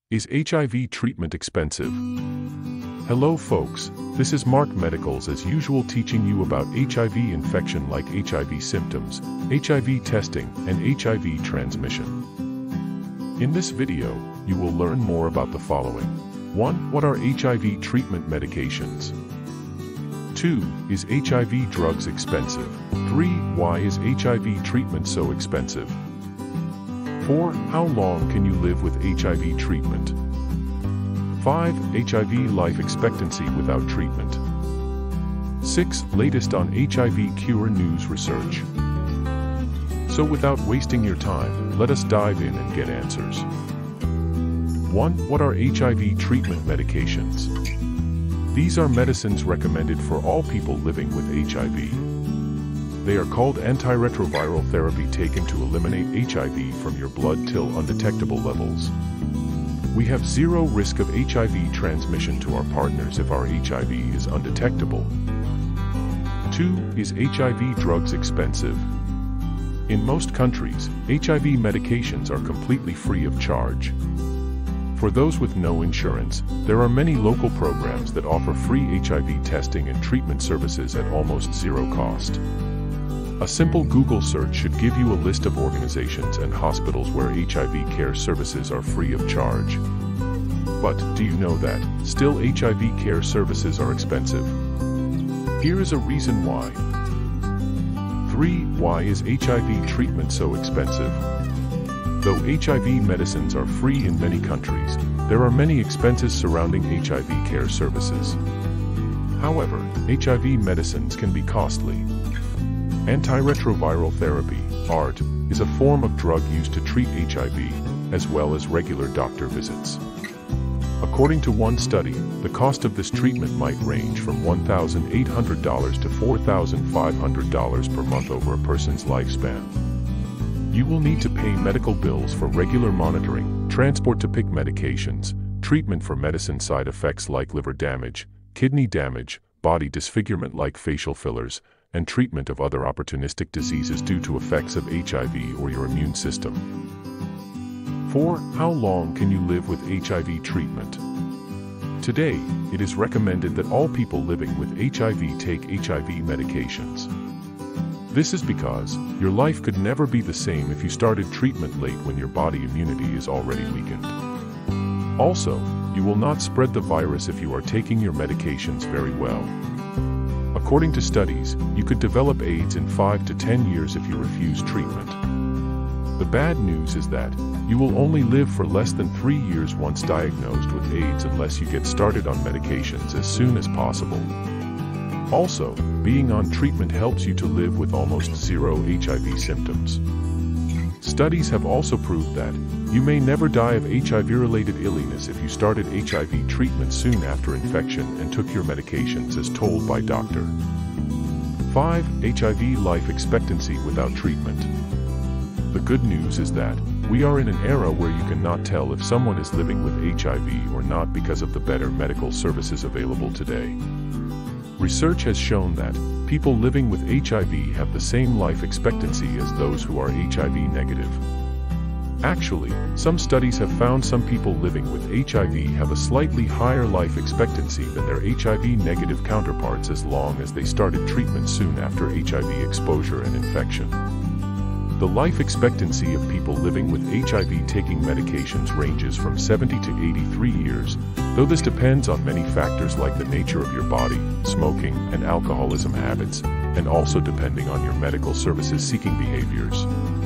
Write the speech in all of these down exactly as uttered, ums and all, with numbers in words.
Is H I V treatment expensive? Hello folks, this is Mark Medicals as usual teaching you about H I V infection like H I V symptoms, H I V testing, and H I V transmission. In this video, you will learn more about the following. one What are H I V treatment medications? two Is H I V drugs expensive? three Why is H I V treatment so expensive? four How long can you live with H I V treatment? five H I V life expectancy without treatment. six Latest on H I V cure news research. So without wasting your time, let us dive in and get answers. one What are H I V treatment medications? These are medicines recommended for all people living with H I V. They are called antiretroviral therapy taken to eliminate H I V from your blood till undetectable levels. We have zero risk of H I V transmission to our partners if our H I V is undetectable. two Is H I V drugs expensive? In most countries, H I V medications are completely free of charge. For those with no insurance, there are many local programs that offer free H I V testing and treatment services at almost zero cost. A simple Google search should give you a list of organizations and hospitals where H I V care services are free of charge. But do you know that still H I V care services are expensive? Here is a reason why. three Why is H I V treatment so expensive? Though H I V medicines are free in many countries, there are many expenses surrounding H I V care services. However, H I V medicines can be costly. Antiretroviral therapy, A R T, is a form of drug used to treat H I V, as well as regular doctor visits. According to one study, the cost of this treatment might range from one thousand eight hundred dollars to four thousand five hundred dollars per month over a person's lifespan. You will need to pay medical bills for regular monitoring, transport to pick medications, treatment for medicine side effects like liver damage, kidney damage, body disfigurement like facial fillers, and treatment of other opportunistic diseases due to effects of H I V or your immune system. four How long can you live with H I V treatment? Today, it is recommended that all people living with H I V take H I V medications. This is because your life could never be the same if you started treatment late when your body immunity is already weakened. Also, you will not spread the virus if you are taking your medications very well. According to studies, you could develop AIDS in five to ten years if you refuse treatment. The bad news is that you will only live for less than three years once diagnosed with AIDS unless you get started on medications as soon as possible. Also, being on treatment helps you to live with almost zero H I V symptoms. Studies have also proved that you may never die of H I V-related illness if you started H I V treatment soon after infection and took your medications as told by doctor. five H I V life expectancy without treatment. The good news is that we are in an era where you cannot tell if someone is living with H I V or not because of the better medical services available today. Research has shown that people living with H I V have the same life expectancy as those who are H I V negative. Actually, some studies have found some people living with H I V have a slightly higher life expectancy than their H I V negative counterparts as long as they started treatment soon after H I V exposure and infection. The life expectancy of people living with H I V taking medications ranges from seventy to eighty-three years, though this depends on many factors like the nature of your body, smoking, and alcoholism habits, and also depending on your medical services seeking behaviors.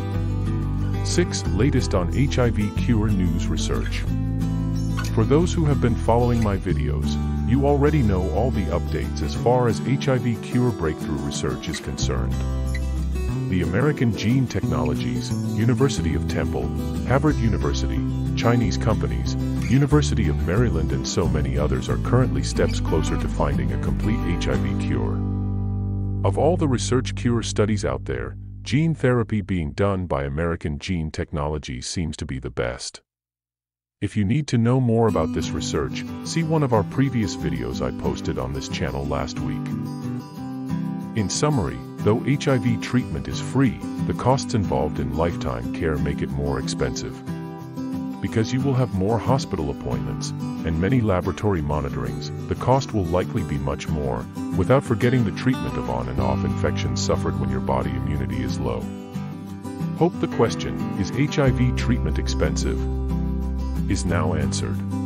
six Latest on H I V cure news research. For those who have been following my videos, you already know all the updates as far as H I V cure breakthrough research is concerned. The American Gene Technologies, University of Temple, Harvard University, Chinese companies, University of Maryland and so many others are currently steps closer to finding a complete H I V cure. Of all the research cure studies out there, gene therapy being done by American Gene Technologies seems to be the best. If you need to know more about this research, see one of our previous videos I posted on this channel last week. In summary, though H I V treatment is free, the costs involved in lifetime care make it more expensive. Because you will have more hospital appointments and many laboratory monitorings, the cost will likely be much more, without forgetting the treatment of on and off infections suffered when your body immunity is low. Hope the question, is H I V treatment expensive, is now answered.